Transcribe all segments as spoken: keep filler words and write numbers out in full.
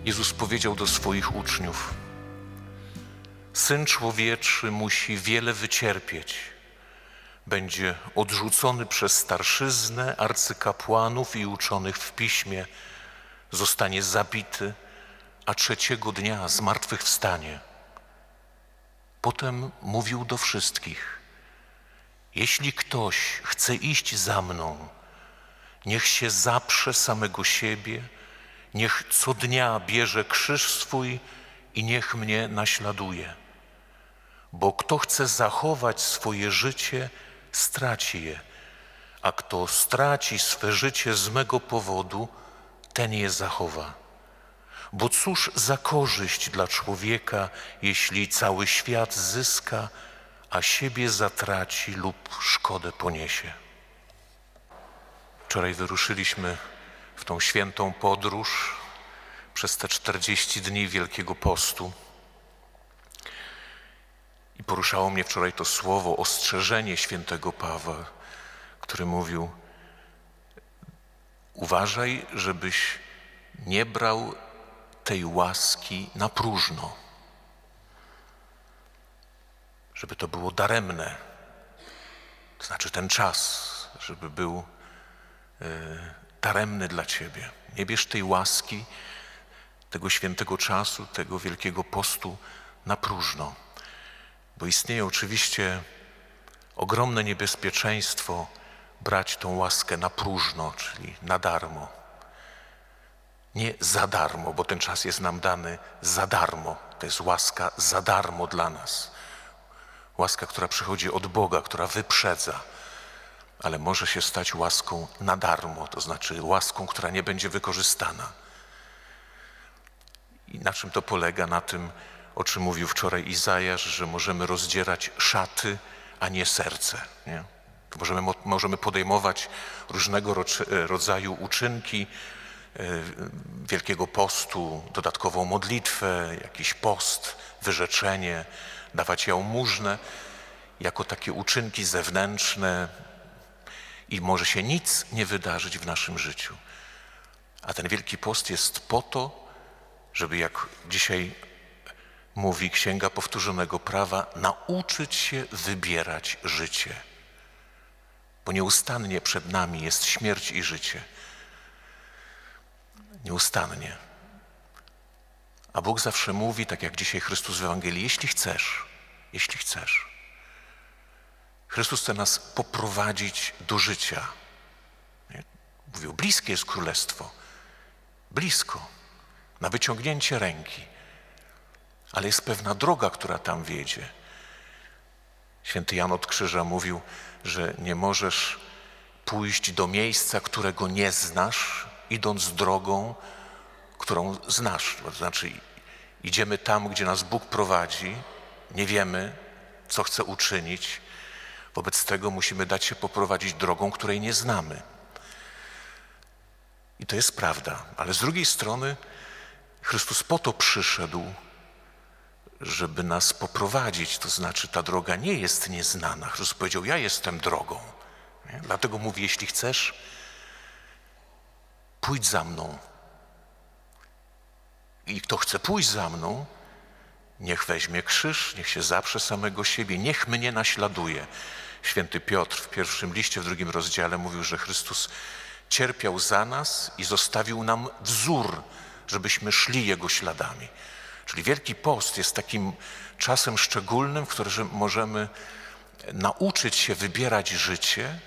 Jezus powiedział do swoich uczniów: Syn Człowieczy musi wiele wycierpieć. Będzie odrzucony przez starszyznę, arcykapłanów i uczonych w piśmie, zostanie zabity, a trzeciego dnia zmartwychwstanie. Potem mówił do wszystkich: jeśli ktoś chce iść za mną, niech się zaprze samego siebie, niech co dnia bierze krzyż swój i niech mnie naśladuje. Bo kto chce zachować swoje życie, straci je, a kto straci swe życie z mego powodu, ten je zachowa. Bo cóż za korzyść dla człowieka, jeśli cały świat zyska, a siebie zatraci lub szkodę poniesie. Wczoraj wyruszyliśmy w tą świętą podróż przez te czterdzieści dni Wielkiego Postu. I poruszało mnie wczoraj to słowo, ostrzeżenie świętego Pawła, który mówił: uważaj, żebyś nie brał tej łaski na próżno, żeby to było daremne, to znaczy ten czas, żeby był y, daremny dla ciebie. Nie bierz tej łaski, tego świętego czasu, tego Wielkiego Postu na próżno, bo istnieje oczywiście ogromne niebezpieczeństwo brać tą łaskę na próżno, czyli na darmo. Nie za darmo, bo ten czas jest nam dany za darmo. To jest łaska za darmo dla nas. Łaska, która przychodzi od Boga, która wyprzedza, ale może się stać łaską na darmo, to znaczy łaską, która nie będzie wykorzystana. I na czym to polega? Na tym, o czym mówił wczoraj Izajasz, że możemy rozdzierać szaty, a nie serce. Nie? Możemy, możemy podejmować różnego rodzaju uczynki Wielkiego Postu, dodatkową modlitwę, jakiś post, wyrzeczenie, dawać jałmużnę jako takie uczynki zewnętrzne i może się nic nie wydarzyć w naszym życiu. A ten Wielki Post jest po to, żeby, jak dzisiaj mówi Księga Powtórzonego Prawa, nauczyć się wybierać życie. Bo nieustannie przed nami jest śmierć i życie. Nieustannie. A Bóg zawsze mówi, tak jak dzisiaj Chrystus w Ewangelii: jeśli chcesz, jeśli chcesz. Chrystus chce nas poprowadzić do życia. Nie? Mówił, bliskie jest Królestwo. Blisko. Na wyciągnięcie ręki. Ale jest pewna droga, która tam wiedzie. Święty Jan od Krzyża mówił, że nie możesz pójść do miejsca, którego nie znasz, idąc drogą, którą znasz. To znaczy idziemy tam, gdzie nas Bóg prowadzi, nie wiemy, co chce uczynić. Wobec tego musimy dać się poprowadzić drogą, której nie znamy. I to jest prawda. Ale z drugiej strony Chrystus po to przyszedł, żeby nas poprowadzić. To znaczy ta droga nie jest nieznana. Chrystus powiedział: ja jestem drogą. Nie? Dlatego mówi: jeśli chcesz, pójdź za mną. I kto chce pójść za mną, niech weźmie krzyż, niech się zaprze samego siebie, niech mnie naśladuje. Święty Piotr w pierwszym liście, w drugim rozdziale mówił, że Chrystus cierpiał za nas i zostawił nam wzór, żebyśmy szli Jego śladami. Czyli Wielki Post jest takim czasem szczególnym, w którym możemy nauczyć się wybierać życie,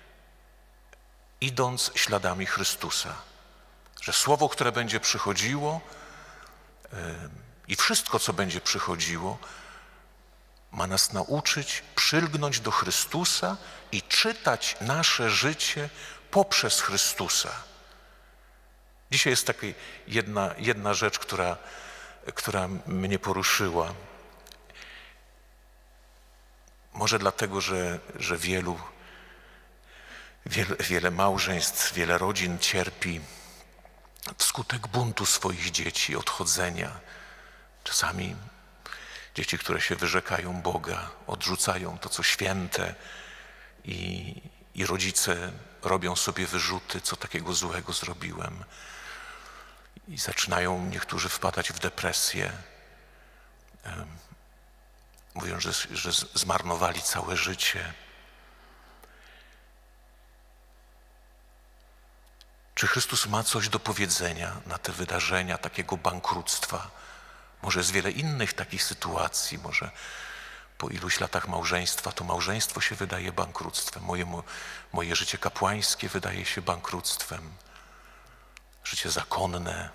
idąc śladami Chrystusa. Że słowo, które będzie przychodziło yy, i wszystko, co będzie przychodziło, ma nas nauczyć przylgnąć do Chrystusa i czytać nasze życie poprzez Chrystusa. Dzisiaj jest taka jedna, jedna rzecz, która, która mnie poruszyła. Może dlatego, że, że wielu, wiele, wiele małżeństw, wiele rodzin cierpi wskutek buntu swoich dzieci, odchodzenia. Czasami dzieci, które się wyrzekają Boga, odrzucają to, co święte i, i rodzice robią sobie wyrzuty, co takiego złego zrobiłem. i zaczynają niektórzy wpadać w depresję. Mówią, że, że zmarnowali całe życie. Czy Chrystus ma coś do powiedzenia na te wydarzenia takiego bankructwa? Może jest wiele innych takich sytuacji, może po iluś latach małżeństwa to małżeństwo się wydaje bankructwem, moje, moje życie kapłańskie wydaje się bankructwem, życie zakonne.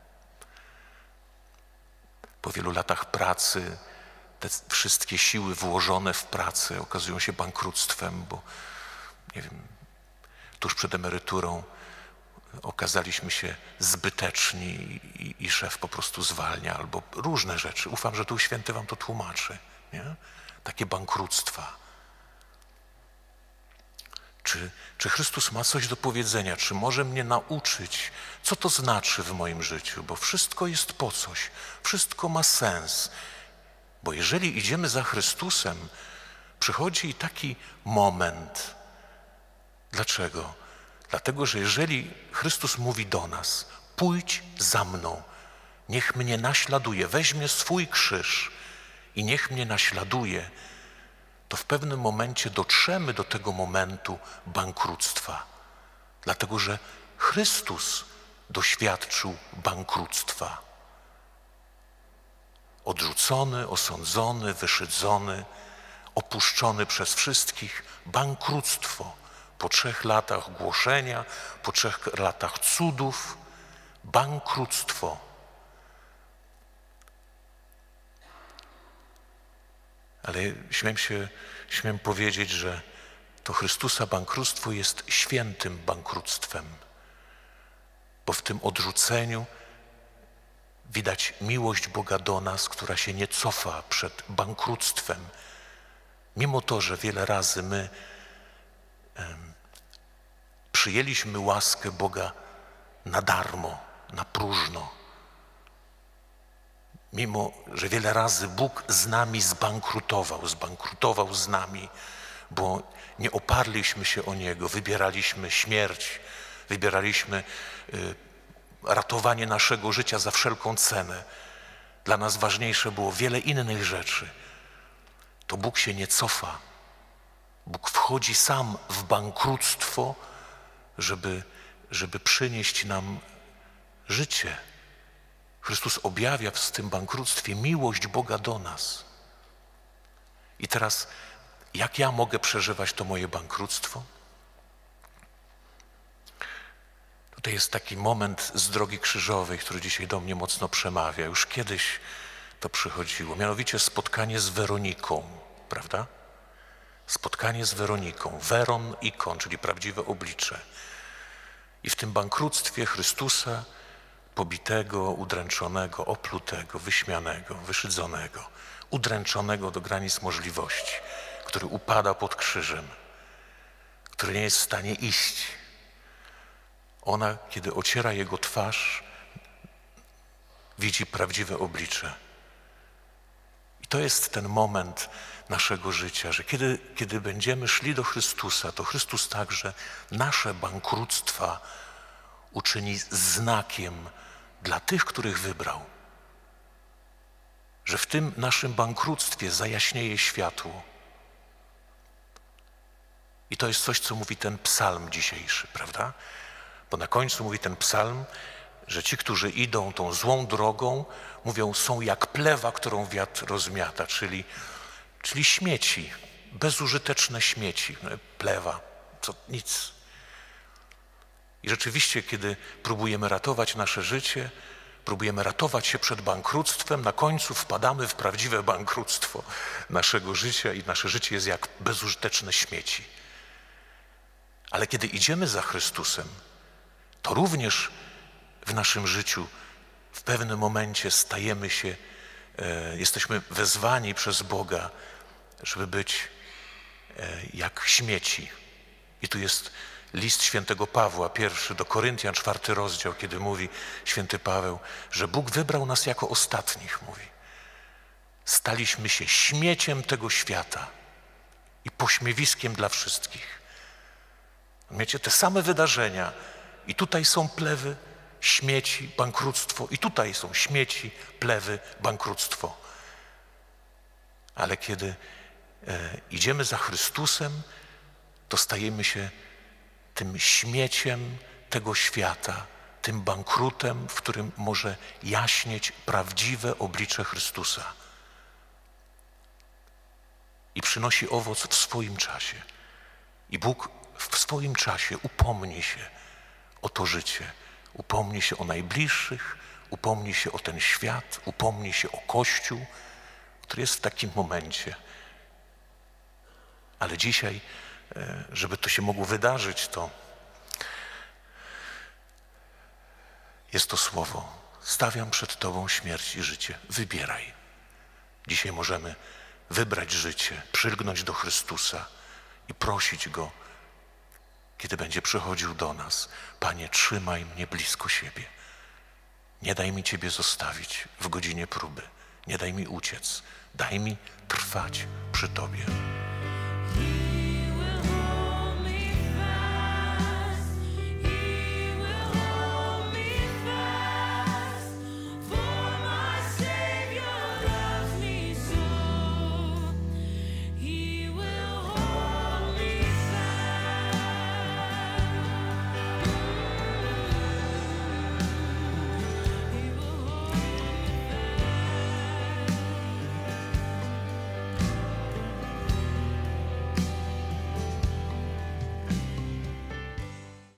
Po wielu latach pracy te wszystkie siły włożone w pracę okazują się bankructwem, bo nie wiem, tuż przed emeryturą okazaliśmy się zbyteczni i, i szef po prostu zwalnia, albo różne rzeczy. Ufam, że Duch Święty wam to tłumaczy. Nie? Takie bankructwa. Czy, czy Chrystus ma coś do powiedzenia? Czy może mnie nauczyć, co to znaczy w moim życiu? Bo wszystko jest po coś. Wszystko ma sens. Bo jeżeli idziemy za Chrystusem, przychodzi taki moment. Dlaczego? Dlatego, że jeżeli Chrystus mówi do nas, pójdź za mną, niech mnie naśladuje, weźmie swój krzyż i niech mnie naśladuje, to w pewnym momencie dotrzemy do tego momentu bankructwa. Dlatego, że Chrystus doświadczył bankructwa. Odrzucony, osądzony, wyszydzony, opuszczony przez wszystkich, bankructwo. Po trzech latach głoszenia, po trzech latach cudów, bankructwo. Ale śmiem się, śmiem powiedzieć, że to Chrystusa bankructwo jest świętym bankructwem, bo w tym odrzuceniu widać miłość Boga do nas, która się nie cofa przed bankructwem. Mimo to, że wiele razy my em, przyjęliśmy łaskę Boga na darmo, na próżno. Mimo że wiele razy Bóg z nami zbankrutował, zbankrutował z nami, bo nie oparliśmy się o Niego, wybieraliśmy śmierć, wybieraliśmy y, ratowanie naszego życia za wszelką cenę. Dla nas ważniejsze było wiele innych rzeczy. To Bóg się nie cofa. Bóg wchodzi sam w bankructwo, żeby, żeby przynieść nam życie. Chrystus objawia w tym bankructwie miłość Boga do nas. I teraz, jak ja mogę przeżywać to moje bankructwo? Tutaj jest taki moment z drogi krzyżowej, który dzisiaj do mnie mocno przemawia. Już kiedyś to przychodziło, mianowicie spotkanie z Weroniką, prawda? Spotkanie z Weroniką, Weron ikon, czyli prawdziwe oblicze. I w tym bankructwie Chrystusa pobitego, udręczonego, oplutego, wyśmianego, wyszydzonego, udręczonego do granic możliwości, który upada pod krzyżem, który nie jest w stanie iść. Ona, kiedy ociera jego twarz, widzi prawdziwe oblicze. I to jest ten moment naszego życia, że kiedy, kiedy będziemy szli do Chrystusa, to Chrystus także nasze bankructwa uczyni znakiem dla tych, których wybrał. Że w tym naszym bankructwie zajaśnieje światło. I to jest coś, co mówi ten psalm dzisiejszy, prawda? Bo na końcu mówi ten psalm, że ci, którzy idą tą złą drogą, mówią, są jak plewa, którą wiatr rozmiata, czyli, czyli śmieci, bezużyteczne śmieci. Plewa, to nic. I rzeczywiście, kiedy próbujemy ratować nasze życie, próbujemy ratować się przed bankructwem, na końcu wpadamy w prawdziwe bankructwo naszego życia i nasze życie jest jak bezużyteczne śmieci. Ale kiedy idziemy za Chrystusem, to również w naszym życiu w pewnym momencie stajemy się, e, jesteśmy wezwani przez Boga, żeby być e, jak śmieci. I tu jest list świętego Pawła, pierwszy do Koryntian, czwarty rozdział, kiedy mówi święty Paweł, że Bóg wybrał nas jako ostatnich, mówi. Staliśmy się śmieciem tego świata i pośmiewiskiem dla wszystkich. Wiecie, te same wydarzenia i tutaj są plewy, śmieci, bankructwo. I tutaj są śmieci, plewy, bankructwo. Ale kiedy e, idziemy za Chrystusem, to stajemy się tym śmieciem tego świata, tym bankrutem, w którym może jaśnieć prawdziwe oblicze Chrystusa. I przynosi owoc w swoim czasie. I Bóg w swoim czasie upomni się o to życie, upomni się o najbliższych, upomni się o ten świat, upomni się o Kościół, który jest w takim momencie. Ale dzisiaj, żeby to się mogło wydarzyć, to jest to słowo. Stawiam przed Tobą śmierć i życie. Wybieraj. Dzisiaj możemy wybrać życie, przylgnąć do Chrystusa i prosić Go, kiedy będzie przychodził do nas: Panie, trzymaj mnie blisko siebie. Nie daj mi Ciebie zostawić w godzinie próby. Nie daj mi uciec. Daj mi trwać przy Tobie.